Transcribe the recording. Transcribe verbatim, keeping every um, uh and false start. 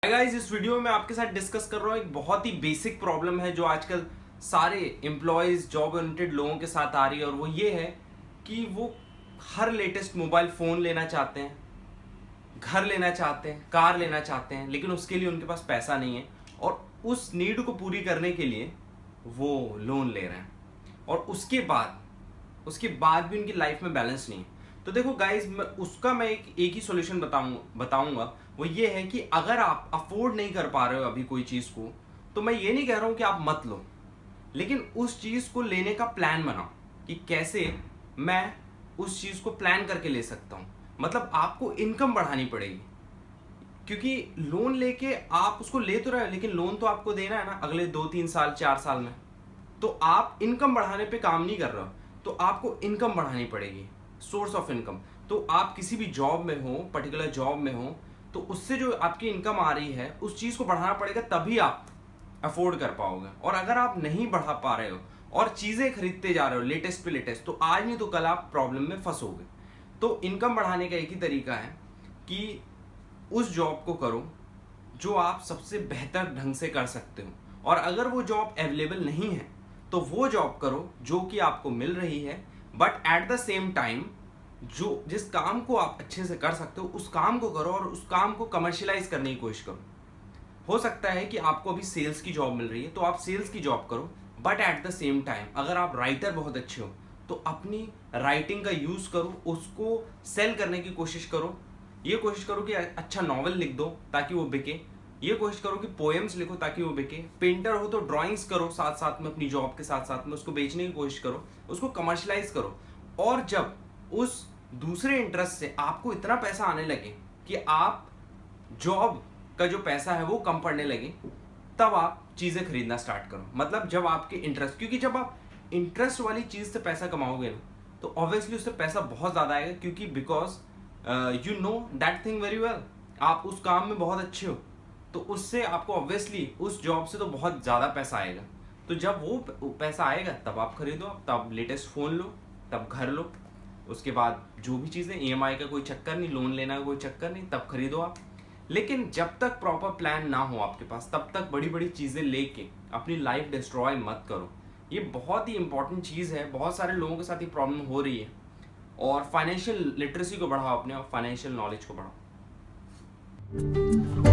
Guys, इस video में आपके साथ डिस्कस कर रहा हूँ एक बहुत ही बेसिक प्रॉब्लम है जो आजकल सारे एम्प्लॉयज जॉब ओरिएंटेड लोगों के साथ आ रही है। और वो ये है कि वो हर लेटेस्ट मोबाइल फ़ोन लेना चाहते हैं, घर लेना चाहते हैं, कार लेना चाहते हैं, लेकिन उसके लिए उनके पास पैसा नहीं है। और उस नीड को पूरी करने के लिए वो लोन ले रहे हैं, और उसके बाद उसके बाद भी उनकी लाइफ में बैलेंस नहीं है। तो देखो गाइज, मैं उसका मैं एक एक ही सॉल्यूशन बताऊं बताऊंगा। वो ये है कि अगर आप अफोर्ड नहीं कर पा रहे हो अभी कोई चीज़ को, तो मैं ये नहीं कह रहा हूं कि आप मत लो, लेकिन उस चीज़ को लेने का प्लान बनाओ कि कैसे मैं उस चीज़ को प्लान करके ले सकता हूं। मतलब आपको इनकम बढ़ानी पड़ेगी, क्योंकि लोन लेके आप उसको ले तो रहे हो, लेकिन लोन तो आपको देना है ना अगले दो तीन साल चार साल में। तो आप इनकम बढ़ाने पे काम नहीं कर रहे हो, तो आपको इनकम बढ़ानी पड़ेगी, सोर्स ऑफ इनकम। तो आप किसी भी जॉब में हो, पर्टिकुलर जॉब में हो, तो उससे जो आपकी इनकम आ रही है उस चीज़ को बढ़ाना पड़ेगा, तभी आप अफोर्ड कर पाओगे। और अगर आप नहीं बढ़ा पा रहे हो और चीज़ें खरीदते जा रहे हो लेटेस्ट पे लेटेस्ट, तो आज नहीं तो कल आप प्रॉब्लम में फंसोगे। तो इनकम बढ़ाने का एक ही तरीका है कि उस जॉब को करो जो आप सबसे बेहतर ढंग से कर सकते हो। और अगर वो जॉब अवेलेबल नहीं है तो वो जॉब करो जो कि आपको मिल रही है, but at the same time जो जिस काम को आप अच्छे से कर सकते हो उस काम को करो, और उस काम को कमर्शियलाइज करने की कोशिश करो। हो सकता है कि आपको अभी सेल्स की जॉब मिल रही है तो आप सेल्स की जॉब करो, but at the same time अगर आप राइटर बहुत अच्छे हो तो अपनी राइटिंग का यूज़ करो, उसको सेल करने की कोशिश करो। ये कोशिश करो कि अच्छा नॉवल लिख दो ताकि वो बिके, ये कोशिश करो कि पोएम्स लिखो ताकि वो बिके। पेंटर हो तो ड्राइंग्स करो साथ साथ में, अपनी जॉब के साथ साथ में उसको बेचने की कोशिश करो, उसको कमर्शलाइज करो। और जब उस दूसरे इंटरेस्ट से आपको इतना पैसा आने लगे कि आप जॉब का जो पैसा है वो कम पड़ने लगे, तब आप चीज़ें खरीदना स्टार्ट करो। मतलब जब आपके इंटरेस्ट, क्योंकि जब आप इंटरेस्ट वाली चीज़ से पैसा कमाओगे ना, तो ऑब्वियसली उससे पैसा बहुत ज़्यादा आएगा, क्योंकि because you know that thing very well, आप उस काम में बहुत अच्छे हो, तो उससे आपको ऑब्वियसली उस जॉब से तो बहुत ज़्यादा पैसा आएगा। तो जब वो पैसा आएगा तब आप खरीदो, तब लेटेस्ट फ़ोन लो, तब घर लो, उसके बाद जो भी चीज़ें, ई एम आई का कोई चक्कर नहीं, लोन लेना का कोई चक्कर नहीं, तब खरीदो आप। लेकिन जब तक प्रॉपर प्लान ना हो आपके पास, तब तक बड़ी बड़ी चीज़ें लेके अपनी लाइफ डिस्ट्रॉय मत करो। ये बहुत ही इंपॉर्टेंट चीज़ है, बहुत सारे लोगों के साथ ये प्रॉब्लम हो रही है। और फाइनेंशियल लिटरेसी को बढ़ाओ अपने, और फाइनेंशियल नॉलेज को बढ़ाओ।